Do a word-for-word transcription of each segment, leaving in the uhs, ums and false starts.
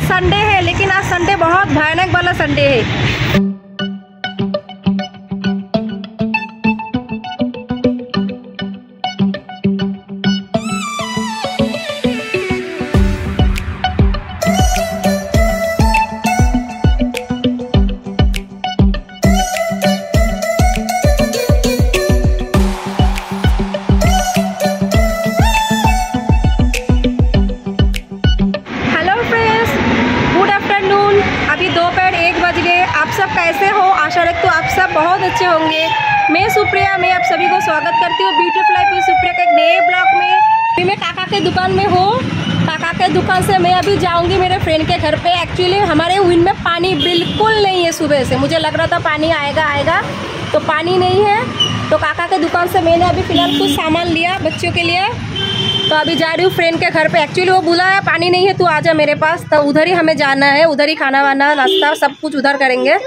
Sunday है, लेकिन आज संडे बहुत भयानक वाला संडे है। आप सब कैसे हो? आशा रखती हूँ आप सब बहुत अच्छे होंगे। मैं सुप्रिया, मैं आप सभी को स्वागत करती हूँ ब्यूटीफुल लाइफ विद सुप्रिया के एक नए ब्लॉग में। अभी मैं काका के दुकान में हूँ। काका के दुकान से मैं अभी जाऊँगी मेरे फ्रेंड के घर पे। एक्चुअली हमारे विन में पानी बिल्कुल नहीं है। सुबह से मुझे लग रहा था पानी आएगा आएगा तो पानी नहीं है। तो काका के दुकान से मैंने अभी फ़िलहाल कुछ सामान लिया बच्चों के लिए, तो अभी जा रही हूँ फ्रेंड के घर पे। एक्चुअली वो बोला है पानी नहीं है तू आ जा मेरे पास, तो उधर ही हमें जाना है। उधर ही खाना वाना नाश्ता सब कुछ उधर करेंगे।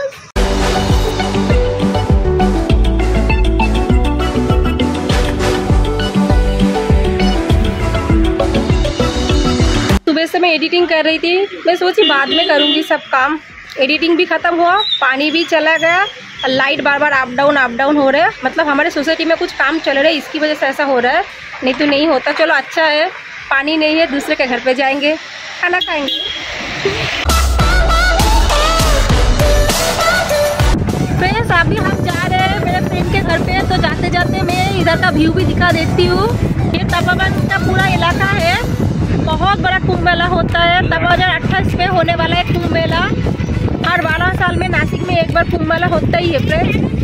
सुबह से मैं एडिटिंग कर रही थी, मैं सोची बाद में करूँगी सब काम। एडिटिंग भी ख़त्म हुआ, पानी भी चला गया, लाइट बार बार अप डाउन अप डाउन हो रहा है। मतलब हमारे सोसाइटी में कुछ काम चल रहा है, इसकी वजह से ऐसा हो रहा है, नहीं तो नहीं होता। चलो अच्छा है पानी नहीं है, दूसरे के घर पे जाएंगे खाना खाएंगे। फ्रेंड्स अभी हम जा रहे हैं मेरे फ्रेंड के घर पे। तो जाते जाते मैं इधर का व्यू भी दिखा देती हूँ। ये तपोवन का पूरा इलाका है, बहुत बड़ा कुंभ मेला होता है। दो हज़ार अट्ठाईस में होने वाला है कुंभ मेला। हर बारह साल में नासिक में एक बार कुंभ मेला होता ही है फ्रेंड्स।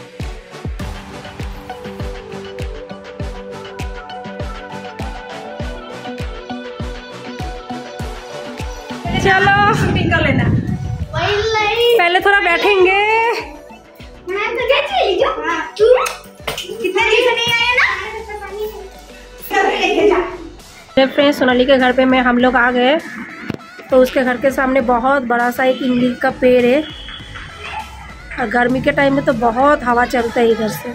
चलो शूटिंग कर लेना, पहले थोड़ा बैठेंगे। मेरे फ्रेंड सोनाली के घर पे मैं हम लोग आ गए। तो उसके घर के सामने बहुत बड़ा सा एक इमली का पेड़ है, और गर्मी के टाइम में तो बहुत हवा चलता है इधर से।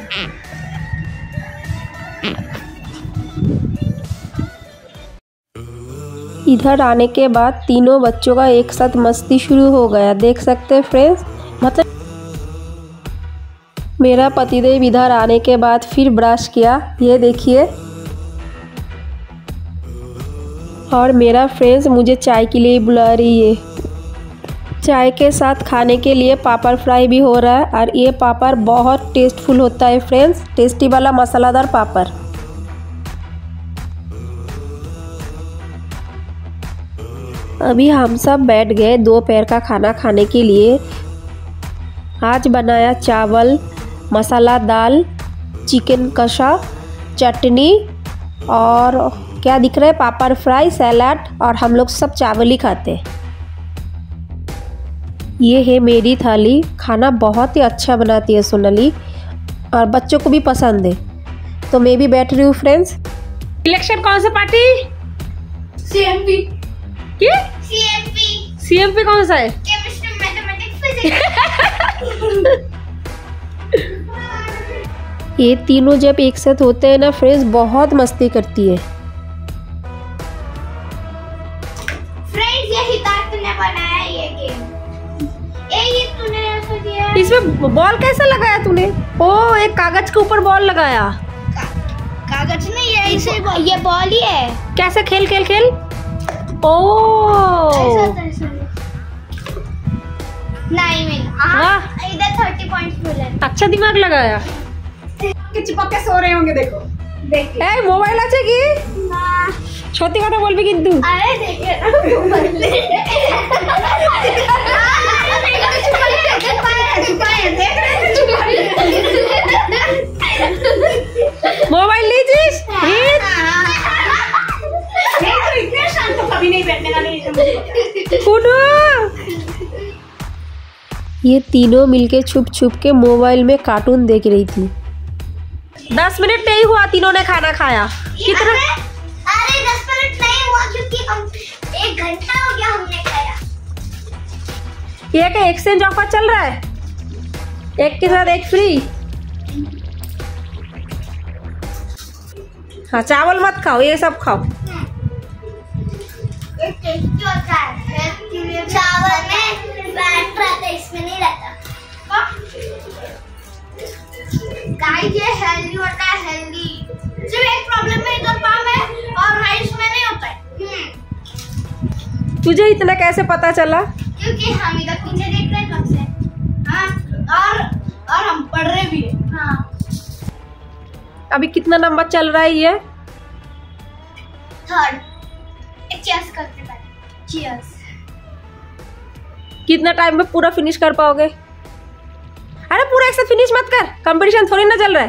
इधर आने के बाद तीनों बच्चों का एक साथ मस्ती शुरू हो गया, देख सकते हैं फ्रेंड्स। मतलब मेरा पतिदेव इधर आने के बाद फिर ब्रश किया, ये देखिए। और मेरा फ्रेंड्स मुझे चाय के लिए बुला रही है। चाय के साथ खाने के लिए पापड़ फ्राई भी हो रहा है, और ये पापड़ बहुत टेस्टफुल होता है फ्रेंड्स, टेस्टी वाला मसालादार पापड़। अभी हम सब बैठ गए दोपहर का खाना खाने के लिए। आज बनाया चावल, मसाला दाल, चिकन कषा, चटनी और क्या दिख रहा है पापड़ फ्राई, सैलाड, और हम लोग सब चावल ही खाते हैं। ये है मेरी थाली। खाना बहुत ही अच्छा बनाती है सोनाली, और बच्चों को भी पसंद है। तो मैं भी बैठ रही हूँ फ्रेंड्स। इलेक्शन कौन सा पार्टी? सीएमपी। क्या? सीएमपी। सीएमपी कौन सा है? Chemistry, mathematics, physics. ये तीनों जब एक साथ होते हैं ना फ्रेंड्स, बहुत मस्ती करती है। फ्रेंड्स ये हितार्थ ने बनाया ये गेम। ए ये तूने ऐसा किया। इसमें बॉल कैसे लगाया तूने? ओ एक कागज के ऊपर बॉल लगाया। का, कागज नहीं है, इसे ये बॉल ही है। कैसे खेल खेल खेल? ओ नहीं मिल। हाँ इधर तीस पॉइंट्स मिले। अच्छा दिमाग लगाया। चिपक के सो रहे होंगे, देखो देख। ए मोबाइल আছে কি? না সত্যি কথা বলবি কিন্তু। আরে দেখে मोबाइल लीजिस? इतने शांत तो कभी नहीं बैठने वाले। सुनो ये तीनों मिलके छुप छुप के मोबाइल में कार्टून देख रही थी। दस मिनट नहीं हुआ तीनों ने खाना खाया। कितना? अरे दस मिनट नहीं हुआ क्योंकि हम एक घंटा हो गया हमने खाया। ये क्या एक्सचेंज ऑफर चल रहा है? एक के साथ एक फ्री। हाँ चावल मत खाओ, ये सब खाओ। ये टेस्टी होता है। ये हेल्दी होता है, हेल्दी। सिर्फ एक प्रॉब्लम है, इधर पाम है और राइस में नहीं होता है। तुझे इतना कैसे पता चला? क्योंकि हम इधर पीछे देख रहे हैं कब से। हाँ, और और हम पढ़ रहे भी हैं। हाँ। अभी कितना नंबर चल रहा है ये? थर्ड। एक चीयर्स करते हैं। चीयर्स। कितना टाइम में पूरा फिनिश कर पाओगे? अरे पूरा एक साथ फिनिश मत कर, कंपटीशन थोड़ी ना चल रहा है।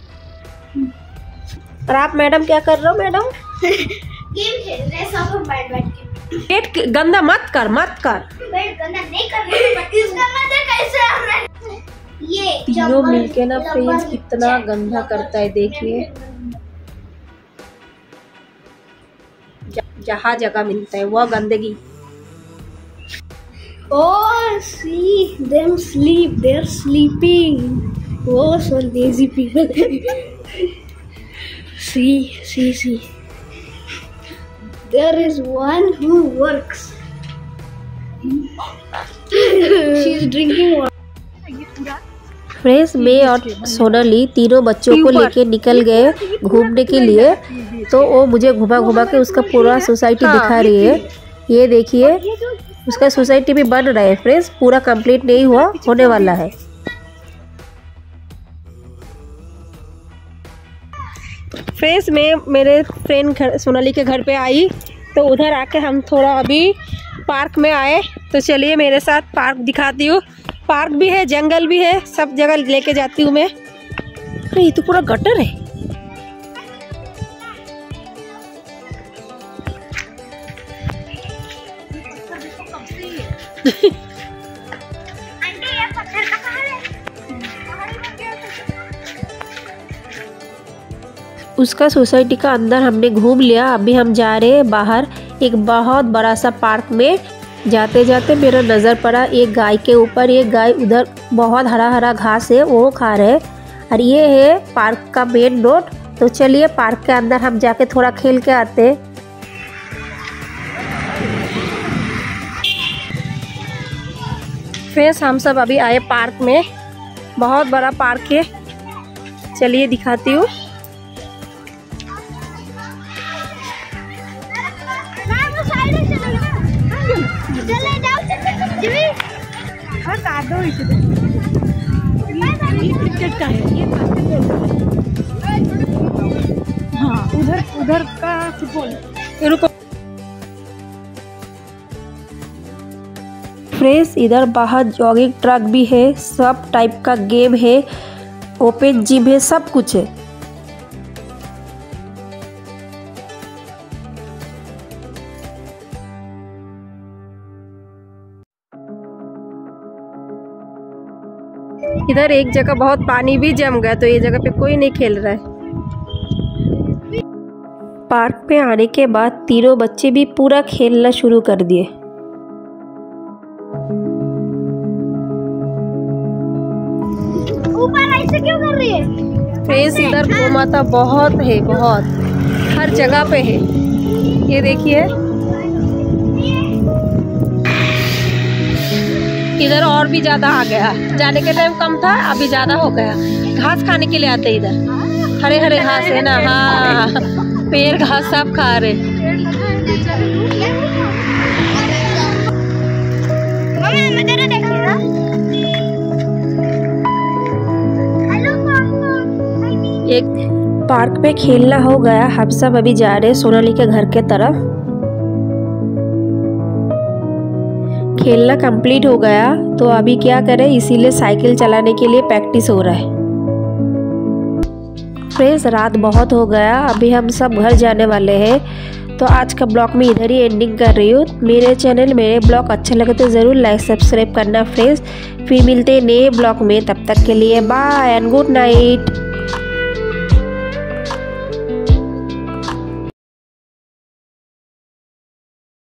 और आप मैडम क्या कर रहे हो मैडम? गेम खेल रहे हैं सब बैठ बैठ के। पेट गंदा मत कर, मत कर। पेट गंदा नहीं कर रहे, इसका मजा कैसे आ रहा है? ये तीनों मिलके ना फ्रेंड्स कितना गंदा करता है, देखिए। जहाँ जगह मिलता है वह गंदगी। Oh, see them sleep. They're sleeping. Oh, so lazy people. see, see, see. There is one who works. She's drinking water. Friends, मैं और सोनाली तीनों बच्चों को लेके निकल गए घूमने के लिए। तो वो मुझे घुमा घुमा के उसका पूरा सोसाइटी दिखा रही है। ये देखिए, उसका सोसाइटी भी बन रहा है फ्रेंड्स, पूरा कंप्लीट नहीं हुआ, होने वाला है। फ्रेंड्स, मैं मेरे फ्रेंड घर सोनाली के घर पे आई, तो उधर आके हम थोड़ा अभी पार्क में आए। तो चलिए मेरे साथ पार्क दिखाती हूँ। पार्क भी है, जंगल भी है, सब जगह लेके जाती हूँ मैं। अरे ये तो पूरा गटर है। उसका सोसाइटी का अंदर हमने घूम लिया। अभी हम जा रहे हैं बाहर एक बहुत बड़ा सा पार्क में। जाते जाते मेरा नज़र पड़ा एक गाय के ऊपर। एक गाय उधर बहुत हरा हरा घास है वो खा रहे, और ये है पार्क का मेन रोड। तो चलिए पार्क के अंदर हम जाके थोड़ा खेल के आते हैं। फ्रेंड्स, हम सब अभी आए पार्क में। बहुत बड़ा पार्क है, चलिए दिखाती हूँ। क्रिकेट का है ये, हाँ उधर उधर का फुटबॉल। रुको फ्रेंड्स, इधर बाहर जॉगिंग ट्रैक भी है, सब टाइप का गेम है, ओपन जिम है, सब कुछ है। इधर एक जगह बहुत पानी भी जम गया, तो ये जगह पे कोई नहीं खेल रहा है। पार्क में आने के बाद तीनों बच्चे भी पूरा खेलना शुरू कर दिए। ऊपर ऐसे क्यों कर रही है? फ्रेंड्स, इधर गौ माता बहुत है, बहुत हर जगह पे है। ये देखिए, इधर और भी ज्यादा आ गया। जाने के टाइम कम था, अभी ज्यादा हो गया। घास खाने के लिए आते इधर, हरे हरे घास है ना। हाँ, पेड़ घास सब खा रहे। एक पार्क में खेलना हो गया, हम सब अभी जा रहे हैं सोनाली के घर के तरफ। खेलना कंप्लीट हो गया, तो अभी क्या करें, इसीलिए साइकिल चलाने के लिए प्रैक्टिस हो रहा है। फ्रेंड्स, रात बहुत हो गया, अभी हम सब घर जाने वाले हैं। तो आज का ब्लॉग में इधर ही एंडिंग कर रही हूँ। मेरे चैनल मेरे ब्लॉग अच्छे लगे तो ज़रूर लाइक सब्सक्राइब करना फ्रेंड्स। फिर मिलते हैं नए ब्लॉग में, तब तक के लिए बाय एंड गुड नाइट।